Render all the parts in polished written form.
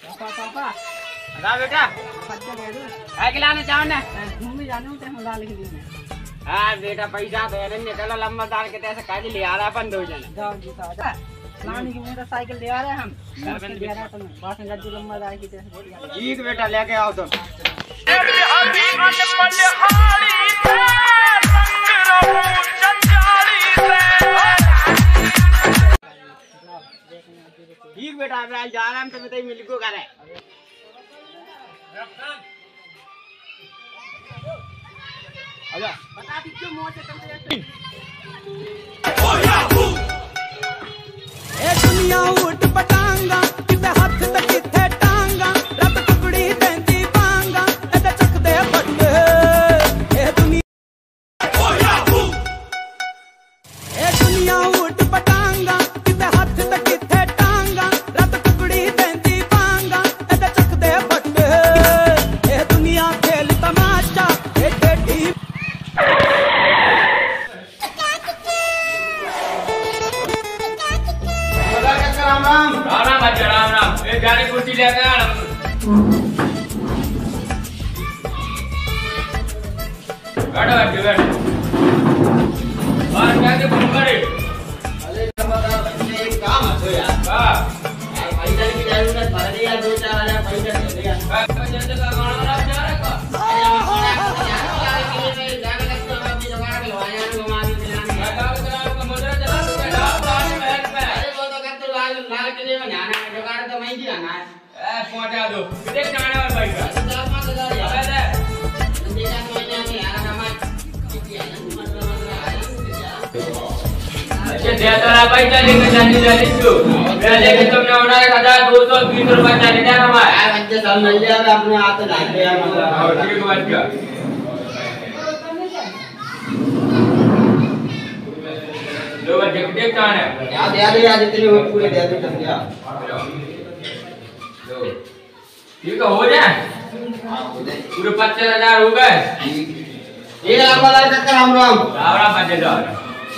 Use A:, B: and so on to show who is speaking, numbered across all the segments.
A: पापा
B: बता बेटा क्या खिलाना चाहो ना
A: घूमने जाने होते हैं दाल के लिए।
B: हाँ बेटा पैसा तो है निकलो लंबा दाल के तैसे काज ले आ रहा अपन दो जने
A: जाओ जी सादा लाने की मोटरसाइकिल ले आ रहे हैं हम ले आ रहा तुम बात में गद्दी लंबा दाल की तैसे
B: ठीक बेटा लेके आओ तुम ठीक बेटा अब आज जा रहा हम तो बताइए मिल को करे आजा
A: बता दी क्यों मोटे करते
C: ए दुनिया उठ पटांगा किते हाथ ते किथे टांगा रब टुकड़ी देंदी पांगा एदा चक दे बट्टे ए दुनिया उठ पटांगा किते हाथ ते किथे टांगा रब टुकड़ी देंदी पांगा एदा चक दे बट्टे ए दुनिया खेल तमाशा ए टेढ़ी
B: राम राम एक गाड़ी कुर्सी लेके आ बैठो बैठो और क्या के फोन करे अरे एक काम है यार हां पैसा की जरूरत पड़ रही है 2-4 हजार पैसा दे दिया पैसा का गाना आप जा रहे का लाल किले में जाना है जुगाड़ तो मैं ही आना है पहुंचा दो देख जाने वाला भाई का 10-5 हजार अबे देखा तो मैं नहीं आ रहा मैं अच्छा दे तो भाई चलेंगे जल्दी तो मैं लेके तुमने उड़ा 1220 रुपए चले जा हमारा बच्चे सब मिल जाए अपने हाथ ला दिया मतलब ठीक है बात क्या लो देख कहां है यार दे दे आज इतनी पूरे दे दे समझा लो ठीक है हो जाए पूरे 25,000 हो गए ये लंबा लाल चक्कर राम राम बजे जाओ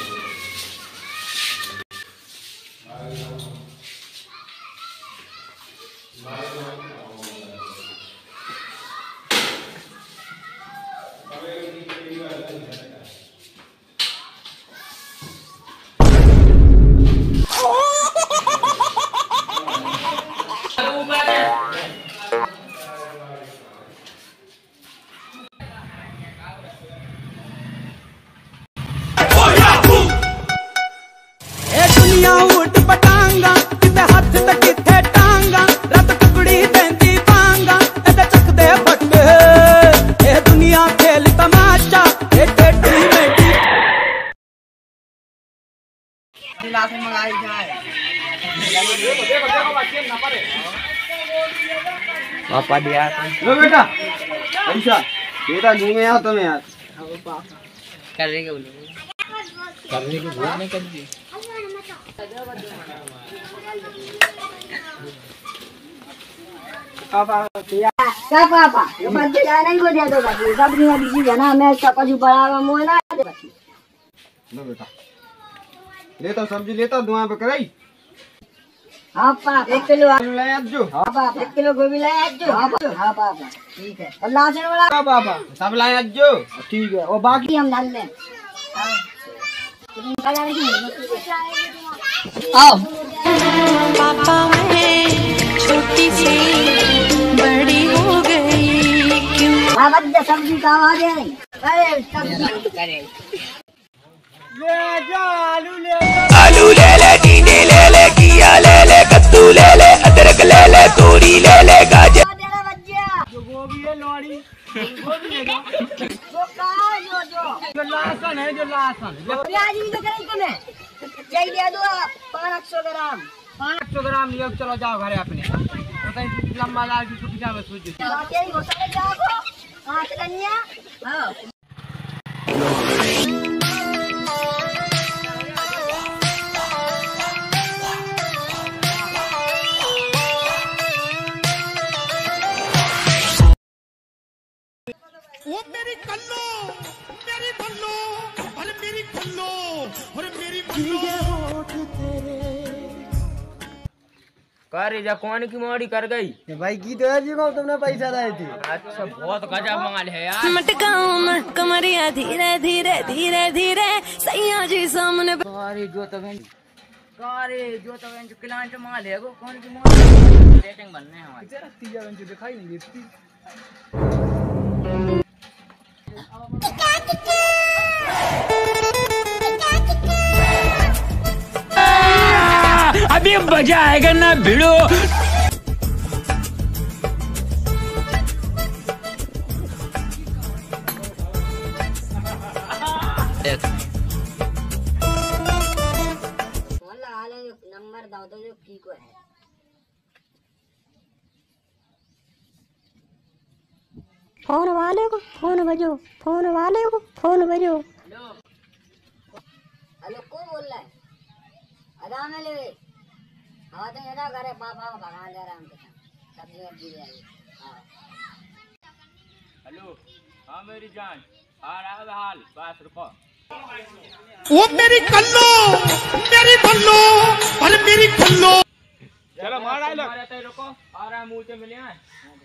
C: उठ पटांगा किते हाथ ते किथे टांगा रब टुकड़ी देंदी पांगा एदा चक दे बट्टे ए दुनिया खेल तमाशा ए टेढ़ी मेढ़ी
A: दिला से मंगाई जाए
B: पापा दिया लो बेटा पैसा बेटा घूमे आओ तुम यार
A: करने के बोले
B: करने की भूल नहीं कर दी
A: पापा
D: क्या पापा ये बच्चे जाए नहीं को दे दो बाकी सब नहीं बिजी है ना मैं सब कुछ बड़ा मोह ना दे बाकी
B: लो बेटा लेता सब्जी लेता दुआ पे कराई
D: हां पापा 1 किलो
B: आलू ले आज जो
D: हां पापा 1 किलो गोभी ले आज जो हां पापा ठीक है और लहसुन वाला
B: हां पापा सब लाए आज जो ठीक है और बाकी
D: हम डाल लें आओ
E: पापा मैं छोटी सी बड़ी हो गई क्यों
D: हां बच्चा सब्जी का आवाज है नहीं अरे सब्जी
A: करे
B: ले जा आलू
C: ले ले टींडे ले किया ले कद्दू ले अदरक ले तोरी ले गाजर
D: तेरा बच्चा
B: जो गोभी है लोड़ी गोभी है
D: वो का जो
B: लहसुन है जो लहसुन
D: प्याज भी तो करें तुम्हें चाहिए दो 500 ग्राम
B: 500 ग्राम लियो चलो जाओ घरे अपने तो लंबा लाल की सुविधा में सूझ
D: तेरी घोटाले जाओ हाथ कन्या हां
C: वो मेरी कल्लो मेरी बल्लो और मेरी कल्लो और मेरी बल्लो होठ तेरे
B: अरे जा कौन की मोड़ी कर गई
F: भाई की तो है जी को तुमने पैसा दिए थे।
B: अच्छा बहुत गजब मंगाल है यार।
E: मटकाओ मैं कमरिया धीरे धीरे धीरे धीरे सैया जी सामने।
B: अरे जो क्लाइंट माल है वो कौन की मोड़ी सेटिंग बनने हैं हमारी।
F: जरा तीजा बंच दिखाई नहीं देती।
C: अभी मजा आएगा ना भिड़ो।
D: नंबर दाओ तो जो की को है। फोन वाले को फोन बजो। हेलो को बोल रहा है? अदा में ले हाँ तो एदा करे पापा को भगा दे रहा हम सब्जी वब्जी ले आई।
B: हेलो हाँ मेरी जान आ रहा है हाल बस रुको।
C: वो मेरी कल्लो अरे मेरी कल्लो।
B: चलो मार डायलॉग रुको आ रहा है मुंह से मिले हैं।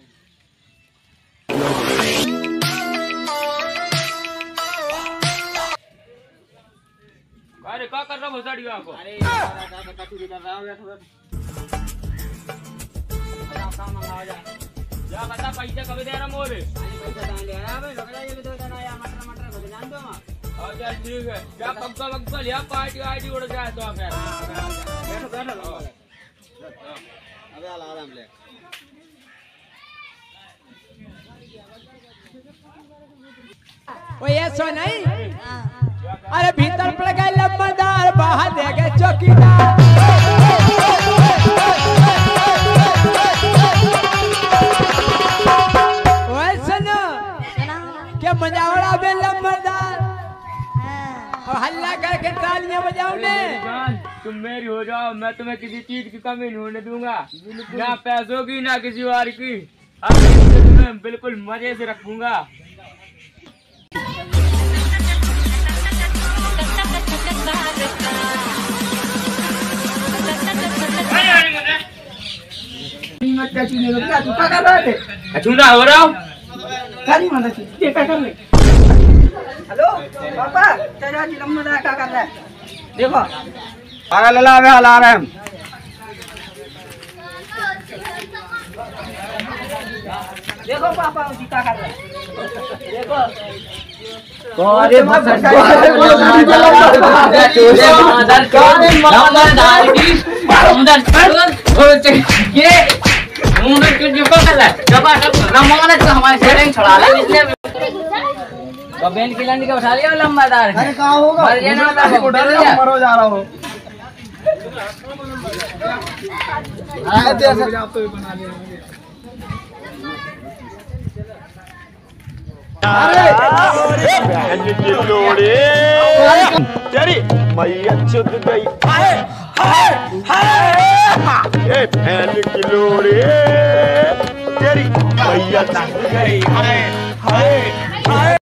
B: अरे क्या कर रहा हो भोसड़िया को? अरे कचौड़ी कर रहा हूँ जा बता पैसे कभी दे रहा मोरे? पैसा कहाँ ले रहा भाई लोग ये भी दो देना यार मटर को जान दो मां। अच्छा ठीक है जा पक्का लिया पार्टी आईडी उड़ जाए तो फिर बैठो अबे आराम ले।
C: वो ये सो नहीं अरे भीतर पड़ गए लम्बरदार बाहर दे गए चौकीदार। सुनो क्या मजावड़ा बे लम्बरदार और हल्ला करके तालियां बजाओ ने।
B: तुम मेरी हो जाओ मैं तुम्हें किसी चीज की कमी नहीं होने दूंगा ना पैसों की ना किसी और की। अब तुम्हें बिल्कुल मजे से रखूंगा।
A: चूना हो रहा हूँ हेलो पापा चाचा जी लम्बा क्या कर रहा है देखो
F: आगे लला में हला रहे हम।
A: देखो पापा जी क्या कर रहा है देखो।
F: अरे
B: बेन की लंडी का उठा लिया लंबादार।
F: अरे कहाँ होगा मरो जा रहा हो।
G: तेरी मैया चुद गई बहन की लोड़ी तेरी मैया चुद गई।